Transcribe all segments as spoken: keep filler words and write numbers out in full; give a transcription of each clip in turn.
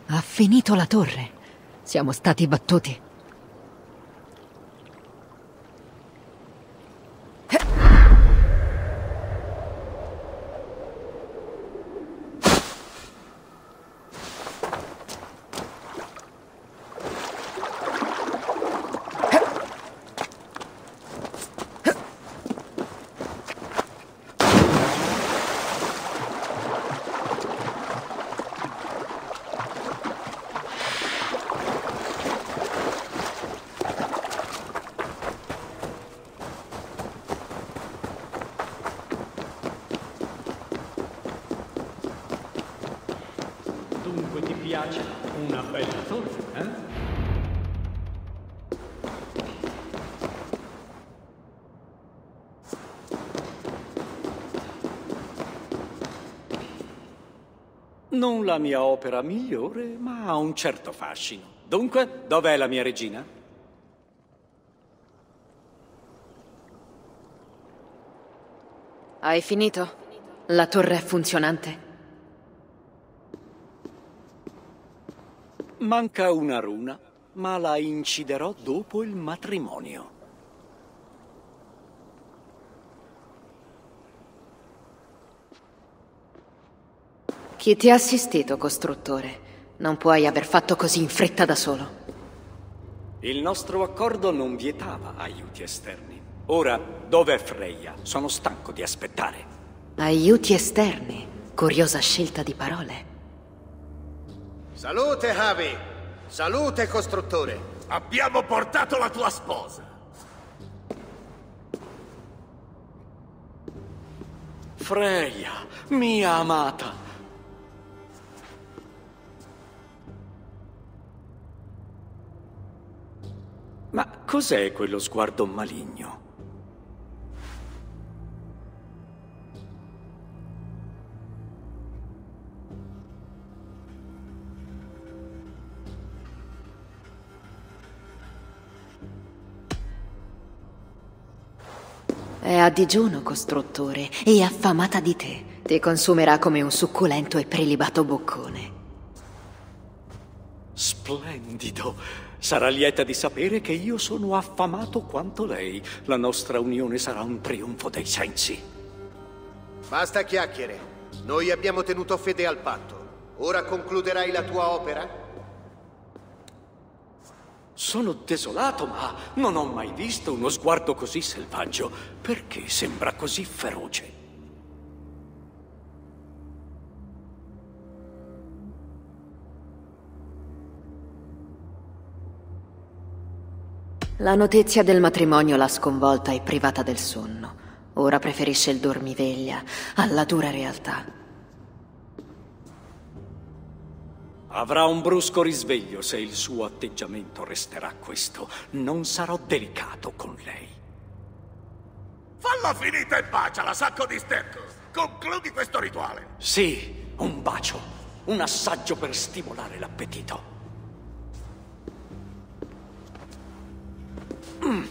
Ha finito la torre. Siamo stati battuti. Dunque ti piace una bella torre, eh? Non la mia opera migliore, ma ha un certo fascino. Dunque, dov'è la mia regina? Hai finito? La torre è funzionante? Manca una runa, ma la inciderò dopo il matrimonio. Chi ti ha assistito, costruttore? Non puoi aver fatto così in fretta da solo. Il nostro accordo non vietava aiuti esterni. Ora, dov'è Freya? Sono stanco di aspettare. Aiuti esterni? Curiosa scelta di parole. Salute, Javi! Salute, costruttore! Abbiamo portato la tua sposa! Freya, mia amata! Ma cos'è quello sguardo maligno? È a digiuno, costruttore, e affamata di te. Ti consumerà come un succulento e prelibato boccone. Splendido! Sarà lieta di sapere che io sono affamato quanto lei. La nostra unione sarà un trionfo dei sensi. Basta chiacchiere. Noi abbiamo tenuto fede al patto. Ora concluderai la tua opera? Sono desolato, ma non ho mai visto uno sguardo così selvaggio. Perché sembra così feroce? La notizia del matrimonio l'ha sconvolta e privata del sonno. Ora preferisce il dormiveglia alla dura realtà. Avrà un brusco risveglio se il suo atteggiamento resterà questo. Non sarò delicato con lei. Falla finita e baciala, sacco di sterco! Concludi questo rituale! Sì, un bacio. Un assaggio per stimolare l'appetito. Mm.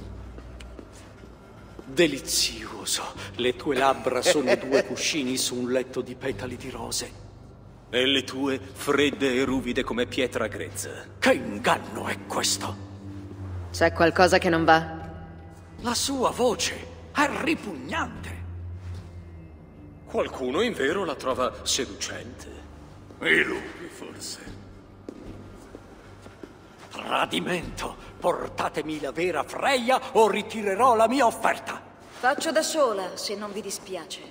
Delizioso. Le tue labbra sono due cuscini su un letto di petali di rose. E le tue fredde e ruvide come pietra grezza. Che inganno è questo? C'è qualcosa che non va? La sua voce è ripugnante. Qualcuno in vero la trova seducente. I lupi, forse. Tradimento. Portatemi la vera Freya o ritirerò la mia offerta. Faccio da sola, se non vi dispiace.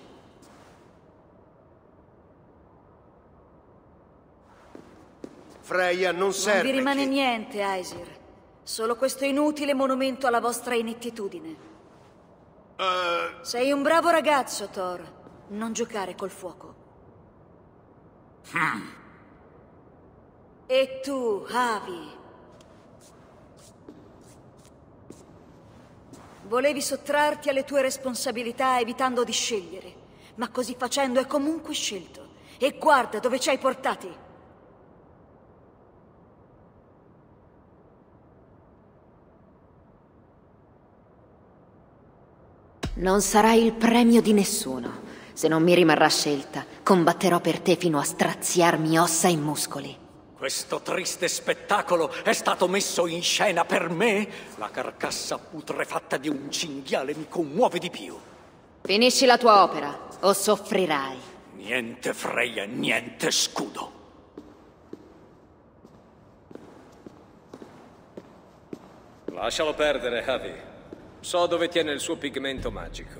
Freya non serve. Non vi rimane che... niente, Aesir. Solo questo inutile monumento alla vostra inettitudine. Uh... Sei un bravo ragazzo, Thor. Non giocare col fuoco. Hmm. E tu, Javi? Volevi sottrarti alle tue responsabilità evitando di scegliere, ma così facendo hai comunque scelto. E guarda dove ci hai portati. Non sarai il premio di nessuno. Se non mi rimarrà scelta, combatterò per te fino a straziarmi ossa e muscoli. Questo triste spettacolo è stato messo in scena per me? La carcassa putrefatta di un cinghiale mi commuove di più. Finisci la tua opera, o soffrirai. Niente Freya, niente scudo. Lascialo perdere, Javi. So dove tiene il suo pigmento magico.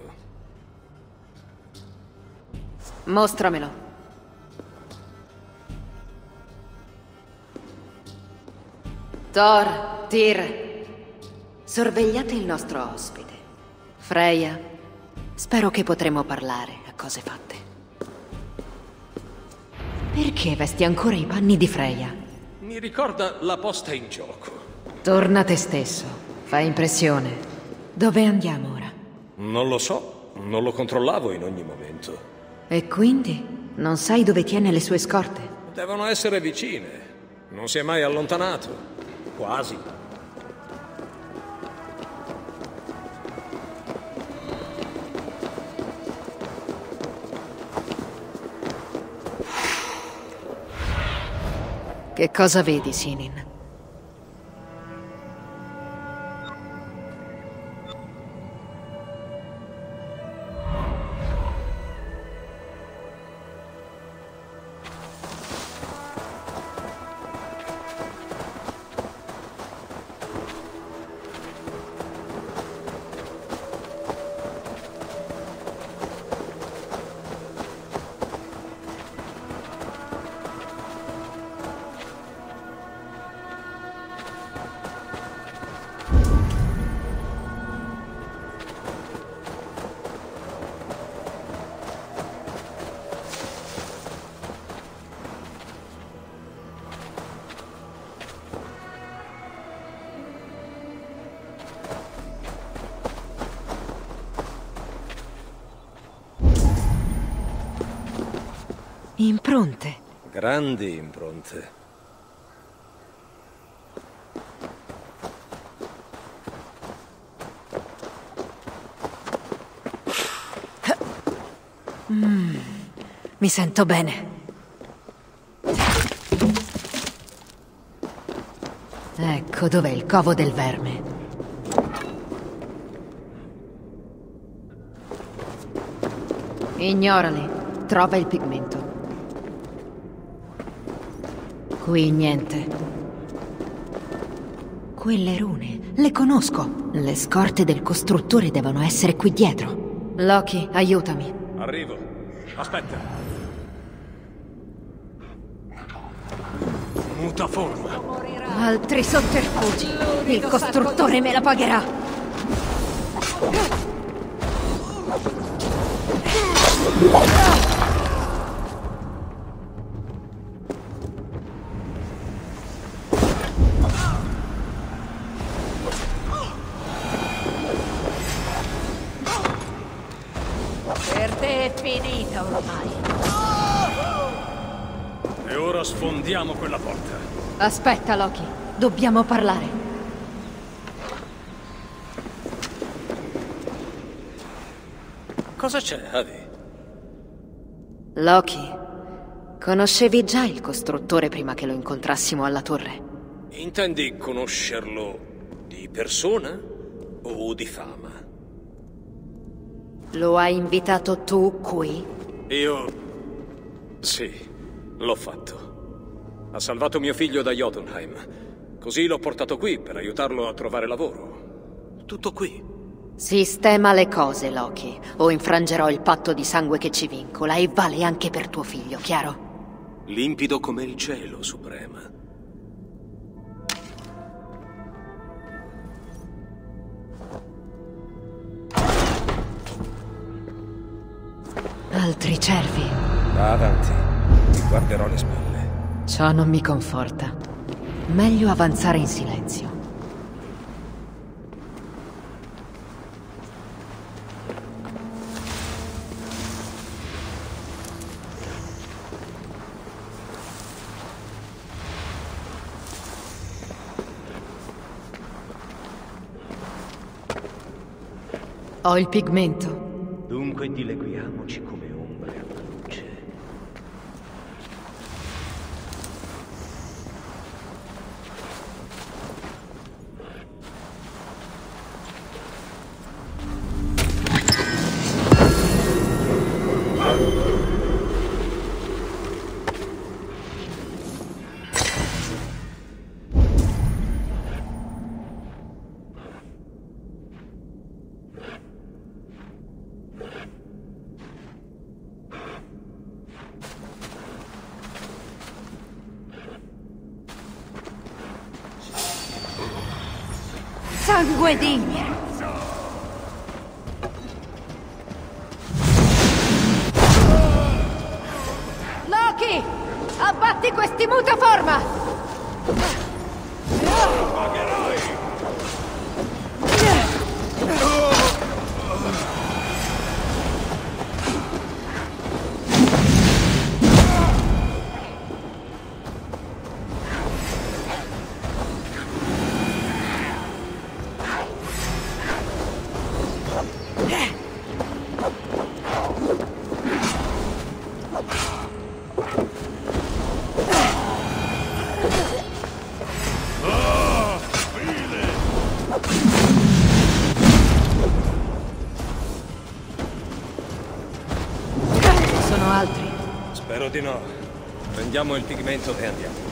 Mostramelo. Thor, Tyr, sorvegliate il nostro ospite. Freya, spero che potremo parlare a cose fatte. Perché vesti ancora i panni di Freya? Mi ricorda la posta in gioco. Torna a te stesso. Fai impressione. Dove andiamo ora? Non lo so, non lo controllavo in ogni momento. E quindi? Non sai dove tiene le sue scorte? Devono essere vicine. Non si è mai allontanato. Quasi. Che cosa vedi, Sinin? Impronte. Grandi impronte. Mm, mi sento bene. Ecco dov'è il covo del verme. Ignorali. Trova il pigmento. Qui niente. Quelle rune, le conosco. Le scorte del costruttore devono essere qui dietro. Loki, aiutami. Arrivo. Aspetta. Muta forma. Altri sotterfugi. Il costruttore me la pagherà. Per te è finita ormai. E ora sfondiamo quella porta. Aspetta, Loki. Dobbiamo parlare. Cosa c'è, Javi? Loki, conoscevi già il costruttore prima che lo incontrassimo alla torre? Intendi conoscerlo di persona o di fama? Lo hai invitato tu qui? Io... sì, l'ho fatto. Ha salvato mio figlio da Jotunheim. Così l'ho portato qui per aiutarlo a trovare lavoro. Tutto qui. Sistema le cose, Loki, o infrangerò il patto di sangue che ci vincola, e vale anche per tuo figlio, chiaro? Limpido come il cielo, Suprema. Altri cervi. Va avanti, ti guarderò le spalle. Ciò non mi conforta. Meglio avanzare in silenzio. Ho il pigmento. Dunque dileguiamoci come ombre alla luce. Sangue digno! Loki! Abbatti questi mutaforma! Spero di no. Prendiamo il pigmento e andiamo.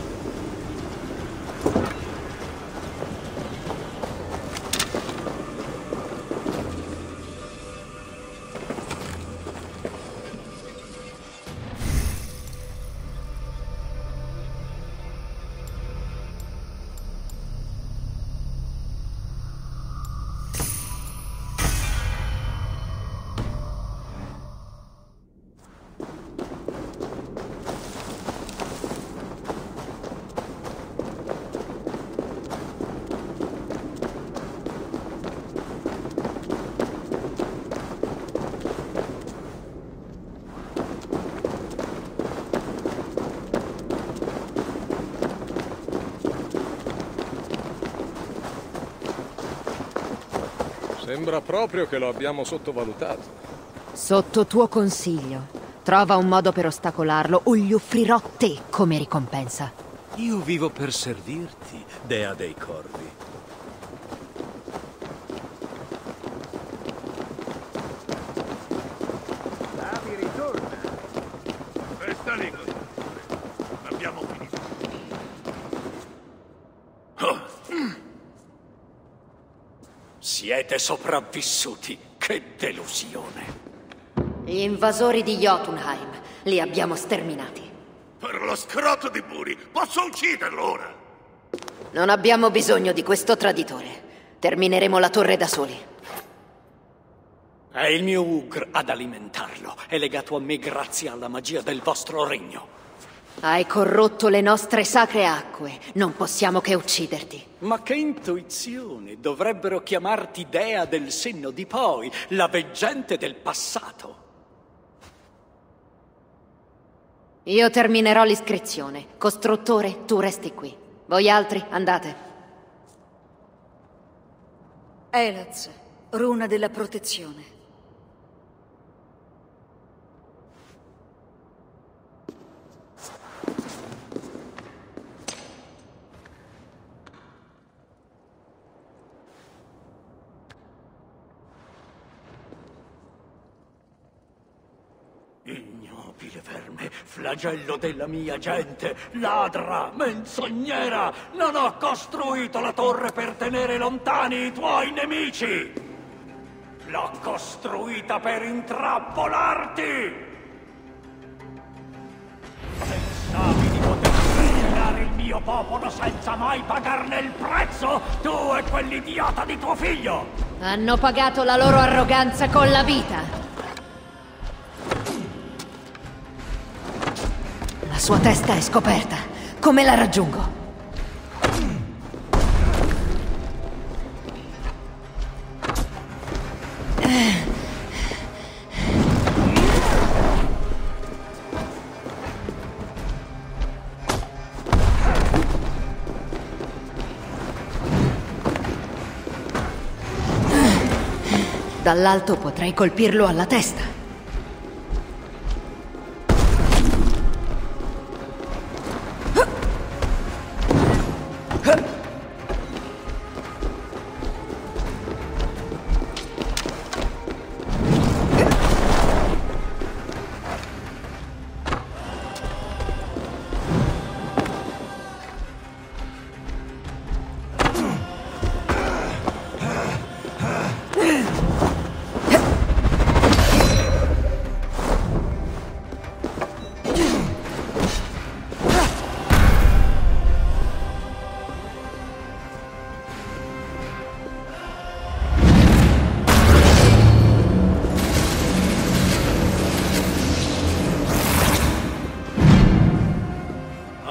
Sembra proprio che lo abbiamo sottovalutato. Sotto tuo consiglio. Trova un modo per ostacolarlo o gli offrirò te come ricompensa. Io vivo per servirti, dea dei corvi. Davi ritorna. Resta lì così. Abbiamo finito. Oh. Siete sopravvissuti. Che delusione. Gli invasori di Jotunheim li abbiamo sterminati. Per lo scroto di Buri, posso ucciderlo ora! Non abbiamo bisogno di questo traditore. Termineremo la torre da soli. È il mio Ugr ad alimentarlo. È legato a me grazie alla magia del vostro regno. Hai corrotto le nostre sacre acque. Non possiamo che ucciderti. Ma che intuizione! Dovrebbero chiamarti dea del senno di poi, la veggente del passato. Io terminerò l'iscrizione. Costruttore, tu resti qui. Voi altri, andate. Elaz, runa della protezione. Ignobile verme, flagello della mia gente, ladra, menzognera! Non ho costruito la torre per tenere lontani i tuoi nemici! L'ho costruita per intrappolarti! Pensavi di poter sterminare il mio popolo senza mai pagarne il prezzo? Tu e quell'idiota di tuo figlio! Hanno pagato la loro arroganza con la vita. La sua testa è scoperta. Come la raggiungo? Dall'alto potrei colpirlo alla testa.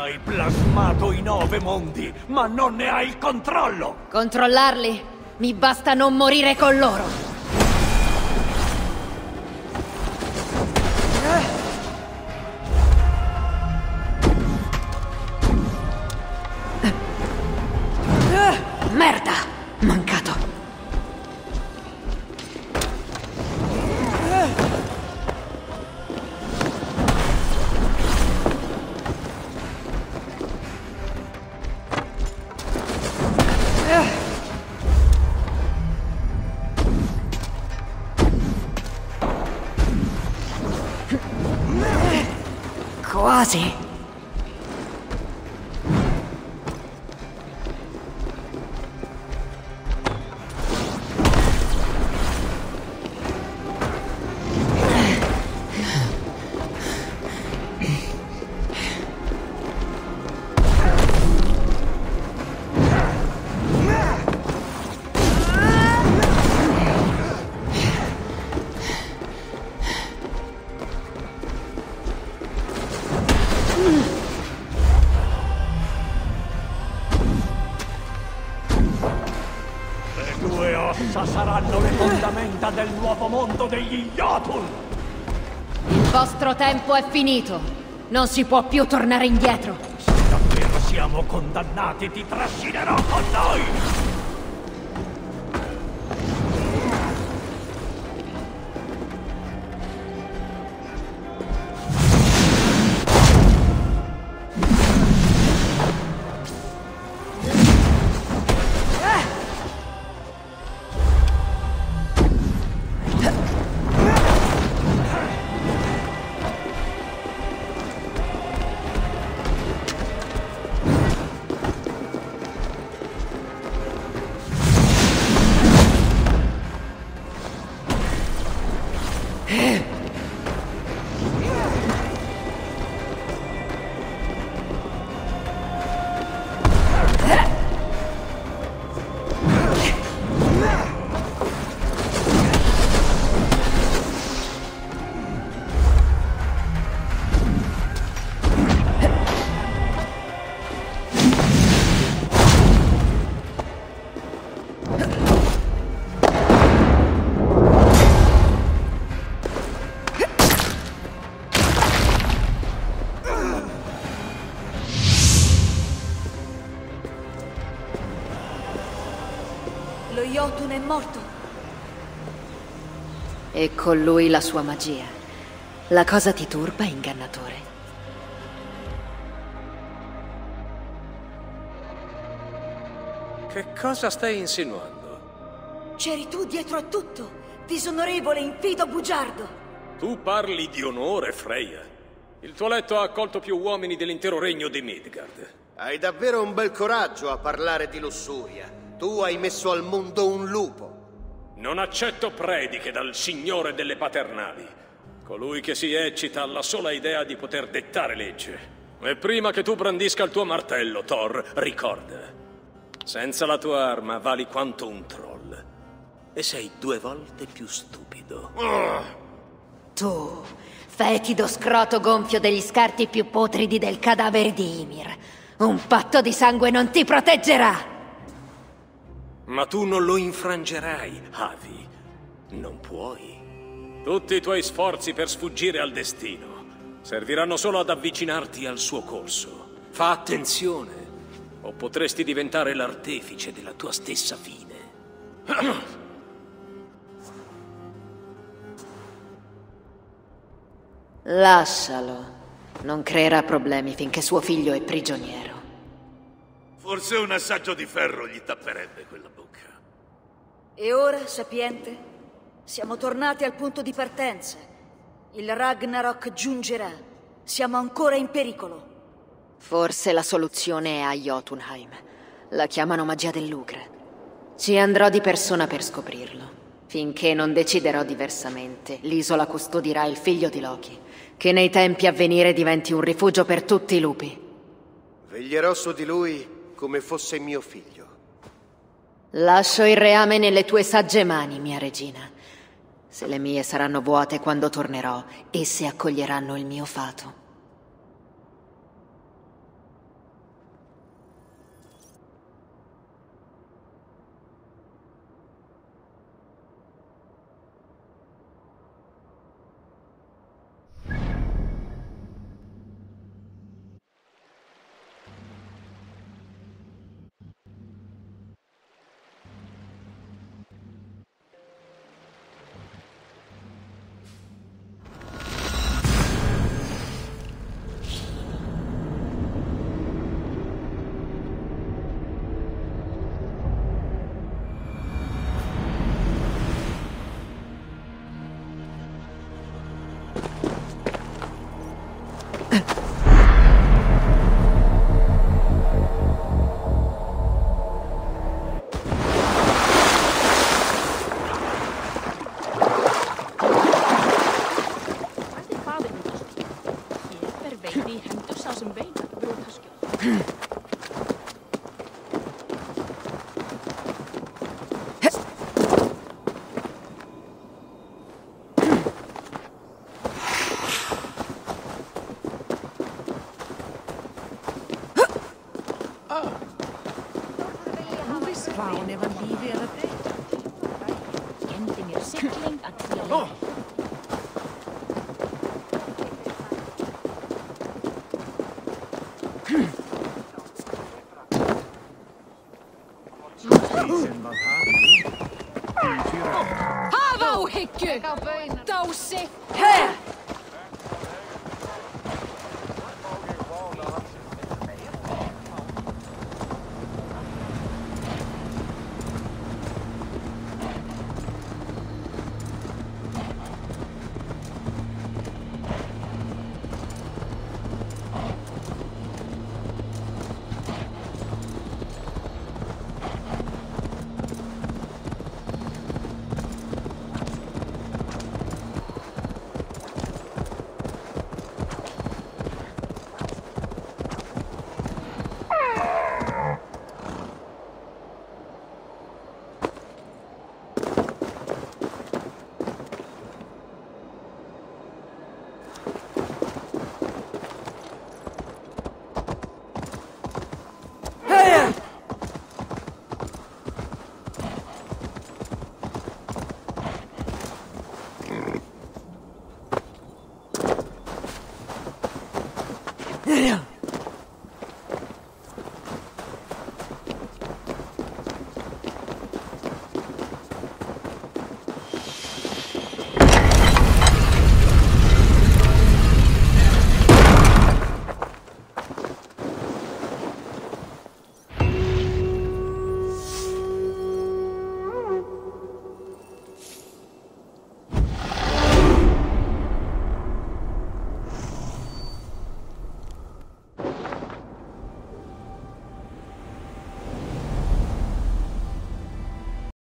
Hai plasmato i nove mondi, ma non ne hai il controllo! Controllarli? Mi basta non morire con loro! Merda! Mancato! Quasi! Saranno le fondamenta del nuovo mondo degli Jotun! Il vostro tempo è finito! Non si può più tornare indietro! Se davvero siamo condannati, ti trascinerò con noi! Lo Jotun è morto. E con lui la sua magia. La cosa ti turba, ingannatore? Che cosa stai insinuando? C'eri tu dietro a tutto, disonorevole, infido bugiardo. Tu parli di onore, Freya. Il tuo letto ha accolto più uomini dell'intero regno di Midgard. Hai davvero un bel coraggio a parlare di lussuria. Tu hai messo al mondo un lupo. Non accetto prediche dal signore delle paternali. Colui che si eccita alla sola idea di poter dettare legge. E prima che tu brandisca il tuo martello, Thor, ricorda. Senza la tua arma vali quanto un troll. E sei due volte più stupido. Oh. Tu, fetido scroto gonfio degli scarti più putridi del cadavere di Ymir. Un patto di sangue non ti proteggerà! Ma tu non lo infrangerai, Havi. Non puoi. Tutti i tuoi sforzi per sfuggire al destino serviranno solo ad avvicinarti al suo corso. Fa attenzione, o potresti diventare l'artefice della tua stessa fine. Lascialo. Non creerà problemi finché suo figlio è prigioniero. Forse un assaggio di ferro gli tapperebbe quella bocca. E ora, sapiente, siamo tornati al punto di partenza. Il Ragnarok giungerà. Siamo ancora in pericolo. Forse la soluzione è a Jotunheim. La chiamano magia del lucre. Ci andrò di persona per scoprirlo. Finché non deciderò diversamente, l'isola custodirà il figlio di Loki, che nei tempi a venire diventi un rifugio per tutti i lupi. Veglierò su di lui come fosse mio figlio. Lascio il reame nelle tue sagge mani, mia regina. Se le mie saranno vuote quando tornerò, esse accoglieranno il mio fato. Hafa áhyggju! Dási! Her!